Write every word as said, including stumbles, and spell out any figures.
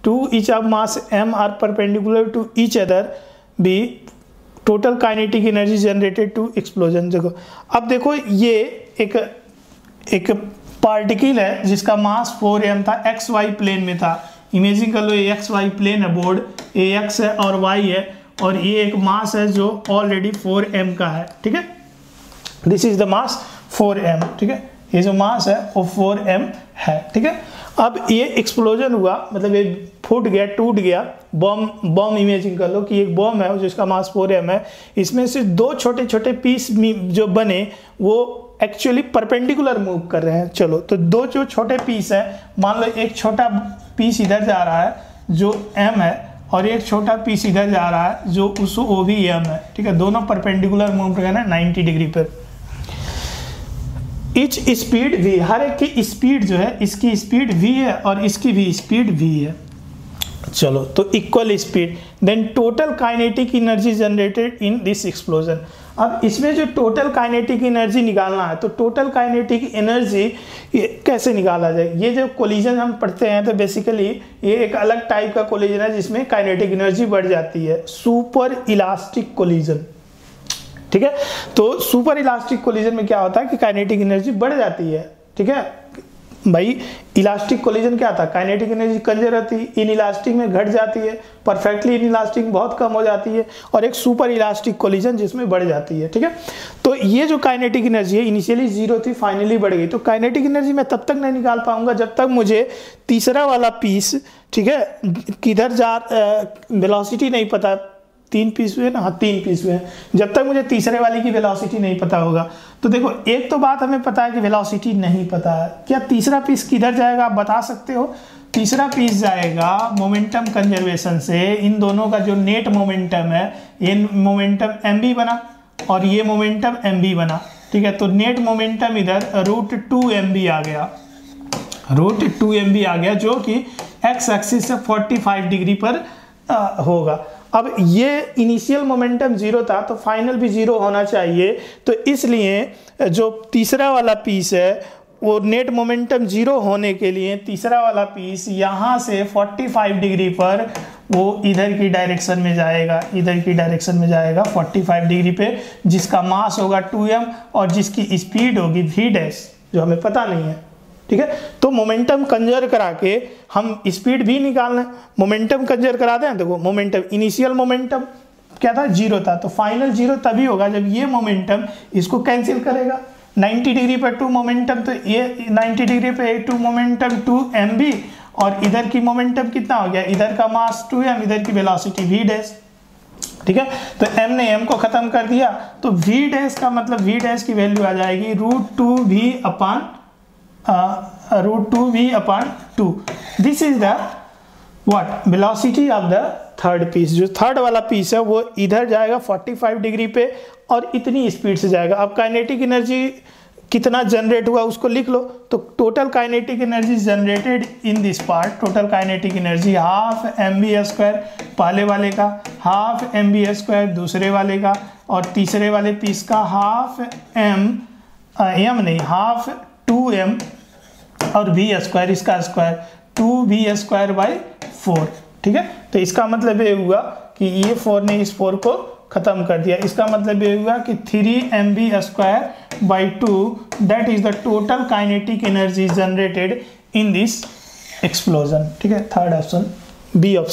To each of mass m are perpendicular to each other b total kinetic energy generated to explosion। देखो अब देखो ये एक एक पार्टिकल है जिसका मास फोर एम था, एक्स वाई प्लेन में था। इमेजिन कर लो ये एक्स वाई प्लेन है, बोर्ड ए एक्स है और वाई है, और ये एक मास है जो ऑलरेडी फोर एम का है, ठीक है। This is the mass four M, ठीक है। ये जो मास है वो फोर एम है, ठीक है। अब ये एक्सप्लोजन हुआ, मतलब ये फूट गया, टूट गया, बॉम बॉम इमेजिन कर लो कि एक बॉम है जिसका मास फोर एम है। इसमें से दो छोटे छोटे पीस जो बने वो एक्चुअली परपेंडिकुलर मूव कर रहे हैं। चलो तो दो जो छोटे पीस है, मान लो एक छोटा पीस इधर जा रहा है जो m है, और एक छोटा पीस इधर जा रहा है जो उस वो भी m है, ठीक है। दोनों परपेंडिकुलर मूव कर रहे हैं नाइन्टी डिग्री पर। इच स्पीड v, हर एक की स्पीड जो है, इसकी स्पीड v है और इसकी भी स्पीड v है। चलो तो equal speed, then total kinetic energy generated in this explosion. अब इसमें जो टोटल काइनेटिक एनर्जी निकालना है, तो टोटल काइनेटिक एनर्जी कैसे निकाला जाए? ये जो कोलिजन हम पढ़ते हैं तो बेसिकली ये एक अलग टाइप का कोलिजन है जिसमें काइनेटिक एनर्जी बढ़ जाती है, सुपर इलास्टिक कोलिजन, ठीक है। तो सुपर इलास्टिक कोलिजन में क्या होता है कि काइनेटिक एनर्जी बढ़ जाती है, ठीक है भाई। इलास्टिक कोलिजन क्या था, काइनेटिक एनर्जी कंजर रहती है, इन इलास्टिक में घट जाती है, परफेक्टली इन इलास्टिक में बहुत कम हो जाती है, और एक सुपर इलास्टिक कोलिजन जिसमें बढ़ जाती है, ठीक है। तो ये जो काइनेटिक एनर्जी है इनिशियली जीरो थी, फाइनली बढ़ गई। तो काइनेटिक एनर्जी मैं तब तक नहीं निकाल पाऊंगा जब तक मुझे तीसरा वाला पीस, ठीक है, किधर जा वेलोसिटी नहीं पता। तीन पीस हुए ना, हाँ तीन पीस हुए हैं। जब तक मुझे तीसरे वाले की वेलोसिटी नहीं पता होगा, तो देखो एक तो बात हमें पता है कि वेलोसिटी नहीं पता है, क्या तीसरा पीस किधर जाएगा आप बता सकते हो? तीसरा पीस जाएगा मोमेंटम कंजर्वेशन से, इन दोनों का जो नेट मोमेंटम है, ये मोमेंटम एम बी बना और ये मोमेंटम एम बी बना, ठीक है। तो नेट मोमेंटम इधर रूट टू एम बी आ गया, रूट टू एम बी आ गया, जो कि एक्स एक्सिस से फोर्टी फाइव डिग्री पर आ, होगा। अब ये इनिशियल मोमेंटम जीरो था तो फाइनल भी जीरो होना चाहिए, तो इसलिए जो तीसरा वाला पीस है वो नेट मोमेंटम जीरो होने के लिए तीसरा वाला पीस यहाँ से फोर्टी फाइव डिग्री पर वो इधर की डायरेक्शन में जाएगा, इधर की डायरेक्शन में जाएगा फोर्टी फाइव डिग्री पे, जिसका मास होगा टू एम और जिसकी स्पीड होगी वी डैश, जो हमें पता नहीं है, ठीक है। तो मोमेंटम कंजर करा के हम स्पीड भी निकालना है, मोमेंटम कंजर करा दें। देखो मोमेंटम, इनिशियल मोमेंटम क्या था, जीरो था, तो फाइनल जीरो तभी होगा जब ये मोमेंटम इसको कैंसिल करेगा। नाइन्टी डिग्री पर टू मोमेंटम, तो ये नाइन्टी डिग्री पे two momentum two M B, और इधर की मोमेंटम कितना हो गया, इधर का मास टू एम, इधर की वेलोसिटी वी डैश, ठीक है। तो m ने m को खत्म कर दिया, तो v डैश का मतलब v डैश की वैल्यू आ जाएगी root two V upon root two V upon two. This is the what velocity of the third piece. जो थर्ड वाला पीस है वो इधर जाएगा फोर्टी फाइव डिग्री पे और इतनी स्पीड से जाएगा। अब काइनेटिक एनर्जी कितना जनरेट हुआ उसको लिख लो। तो total kinetic energy generated in this part, total kinetic energy half M B square पहले वाले का, हाफ एम बी स्क्वायर दूसरे वाले का, और तीसरे वाले पीस का हाफ एम एम नहीं हाफ टू एम और वी स्क्वायर, इसका square two v square by four, ठीक है। तो इसका मतलब ये हुआ कि ये फोर ने इस फोर को खत्म कर दिया। इसका मतलब ये हुआ कि three m B square by two, that is the total kinetic energy generated in this explosion, ठीक है। Third option, B option.